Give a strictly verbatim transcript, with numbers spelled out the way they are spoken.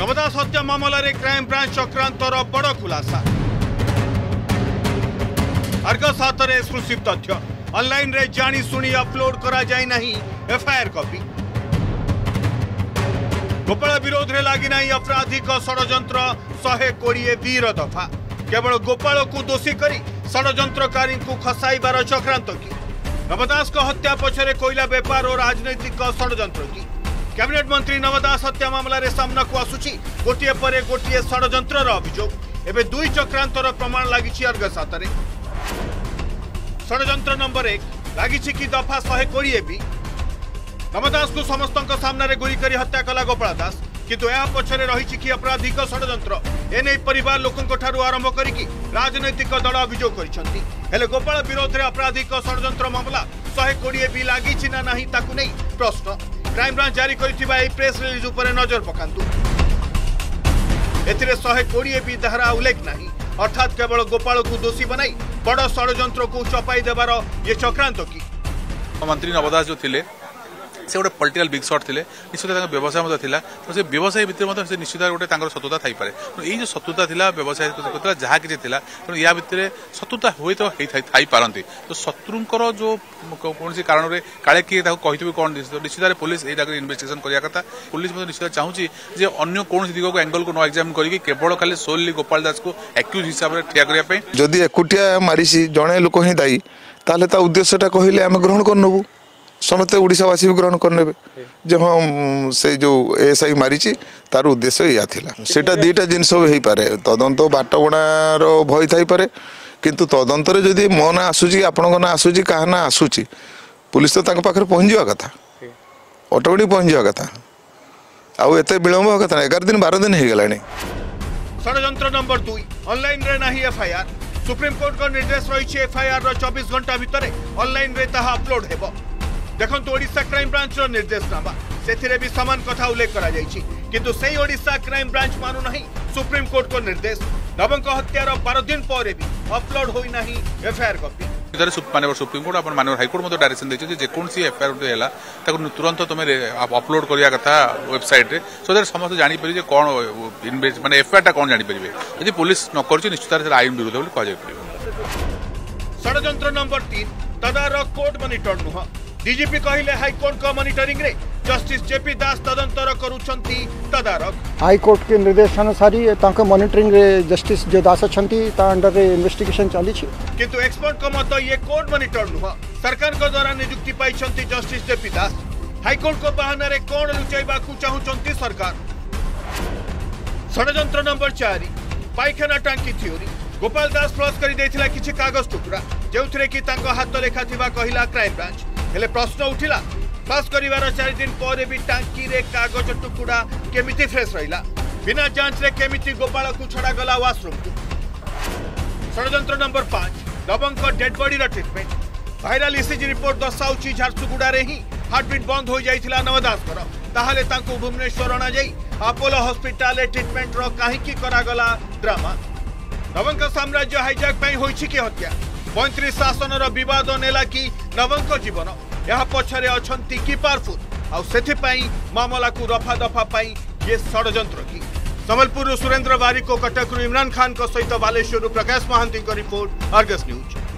नवदास हत्या मामला रे क्राइम ब्रांच चक्रांतर बड़ खुलासा। अर्गस हाथ एक्सक्लूसिव तथ्य ऑनलाइन रे जानी सुनी अपलोड करा जाय नहीं एफआईआर कॉपी। गोपाल विरोध रे लागी नहीं अपराधिक षड्यंत्र शहे कोड़े वीर दफा। केवल गोपाल को दोषी करी षड्यंत्रकारी को खसाइबार चक्रांत की। नवदास को हत्या पछरे कोयला बेपार और राजनैतिक षड्यंत्र की। कैबिनेट मंत्री नवदास हत्या मामला रे सामना को आसुची गोटिए परे गोटिए षड्यंत्र अभियोग। एबे दुई चक्रांतर प्रमाण लागिछि अर्गस हाथ। षड्यंत्र नंबर एक लागिछि कि दफा शहे कोड़े भी नवदास को समस्त सामने गुली करी हत्या कला गोपाल दास। किंतु यह पछरे रही कि अपराधिक षड्यंत्र एने परिवार लोकों ठारू आरंभ करिकी राजनैतिक दल अभियोग करिसेंती। हेले गोपाल विरोध रे अपराधिक षड्यंत्र मामला शहे कोड़े भी लागिछि ना नाही ताकू नै प्रश्न। क्राइम ब्रांच जारी करिथिबा ए प्रेस रिलीज उपरे नजर पकांतु। एथिरे शहे कोड़े भी धारा उल्लेख नाही, अर्थात केवल गोपाल को दोषी बनाई बड़ षड्यंत्र को चपाई देवार ये चक्रांत की। मंत्री नवदास जो थिले से गोटे पॉलिटिकल बिग शॉट थे निश्चित व्यवसाय था तो से व्यवसाय भितर से निश्चित गोटे सतुता थी पारे। तो ये जो सतुता था व्यवसाय जहाँ कि तेणु या भितर सतुता हुए तो पारती। तो शत्रुंकर जो कौन सी कारण में काले किए कही कौन निश्चित पुलिस ये इन्वेस्टिगेशन करने कथा। पुलिस निश्चित चाहूँगी जे अन्य कौन दिग को एंगल को न एग्जामिन करके केवल खाली सोली गोपाल दास को एक्यूज हिसाब से ठिया करने जदि एकुटिया मारी जड़े लोक ही दायी ताले ता उद्देश्यटा कहले आम ग्रहण करनबू। समस्त ओडिशावासी भी ग्रहण करने जे हाँ से जो एएसआई मारी तार उद्देश्य या थिला। सेटा दुईटा जिनस हो पारे तदंत बाटबणार भय थाई पारे किंतु तदंत रे जदि मो ना आसुची आपण ना आसुची कहा ना आसुची पुलिस तो तांको पाखरे पहुंच जावा कथा ऑटोमेटिक पहुंच जावा कथा आउ एते विलंब कथा ग्यारह दिन बारह दिन हो गलानी। षड्यंत्र नंबर दुई ऑनलाइन रे नाही एफआईआर। सुप्रीम कोर्ट को निर्देश रही एफआईआर रो चौबीस घंटा भितर ऑनलाइन रे ताहा अपलोड हेबो। देखंतु ओडिशा क्राइम ब्रांच रो निर्देशनामा सेथिरे भी समान कथा उल्लेख करा जायछि किंतु सेही ओडिशा क्राइम ब्रांच मानु नहीं सुप्रीम कोर्ट को निर्देश। नवंक हत्यार बारह दिन पर भी अपलोड होई नहीं एफआईआर कॉपी। इधर मानव सुप्रीम कोर्ट अपन मानव हाईकोर्ट मत डायरेक्शन देछि जे कोन सी एफआईआर हैला ताको तुरंत तुम अपलोड करिया कथा वेबसाइट रे सो दैट समस्त जानि परि जे कोन इन्वेस्ट माने एफआईआर टा कोन जानि परिबे। यदि पुलिस न करछि निश्चित आईन विरुद्ध बोली कह जाय परिबे। षड्यंत्र नंबर तीन तदारक कोर्ट मॉनिटर नुह। डीजीपी कहले हाईकोर्ट को मॉनिटरिंग रे जस्टिस जेपी दास तदंतर करूछंती तदारक। हाईकोर्ट के निर्देशानुसार तांको मॉनिटरिंग रे जस्टिस जो दास अछंती ता अंडर रे इन्वेस्टिगेशन चली छी। किंतु एक्सपर्ट को मत ये कोर्ट मॉनिटर नुह सरकार को द्वारा नियुक्ति पाइछंती जस्टिस जेपी दास। हाईकोर्ट को बहाना रे कोन लुचाइबा को चाहुछंती सरकार। षड्यंत्र नंबर चार पाइखाना टांकी थ्योरी। गोपाल दास फ्लश करी देथिला किछि कागज टुकड़ा जेउथरे कि तांको हाथ लेखा थिबा कहिला क्राइम ब्रांच। हेले प्रश्न उठिला फ्लश करिवार चार दिन पर भी टांकी रे कागज टुकड़ा केमिति फ्रेश रहिला बिना जांच रे केमिति गोपाल को छड़ा गला वाशरूम को। षड्यंत्र नंबर पांच नवंक डेड बॉडी रा ट्रीटमेंट। वायरल ईसीजी रिपोर्ट दर्शाउची झारसुगुड़ा रे ही हार्टबीट बंद हो जाइथिला नवदास कर ताहले तांको भुवनेश्वर अना जाई अपोलो हॉस्पिटल ट्रीटमेंट रो काहेकि करा गला ड्रामा। नवंक साम्राज्य हाईजैक पई होइछि कि हत्या पैंतीस शासन बद नेला कि नवंक जीवन यह पछरे अछंती कि पावरफुल आउ सेथिपाई मामला को रफा दफा पाई ये षड्यंत्र की। संबलपुर सुरेंद्र बारिक कटक इमरान खान सहित Baleshwar Prakash Mahanty report Argus news.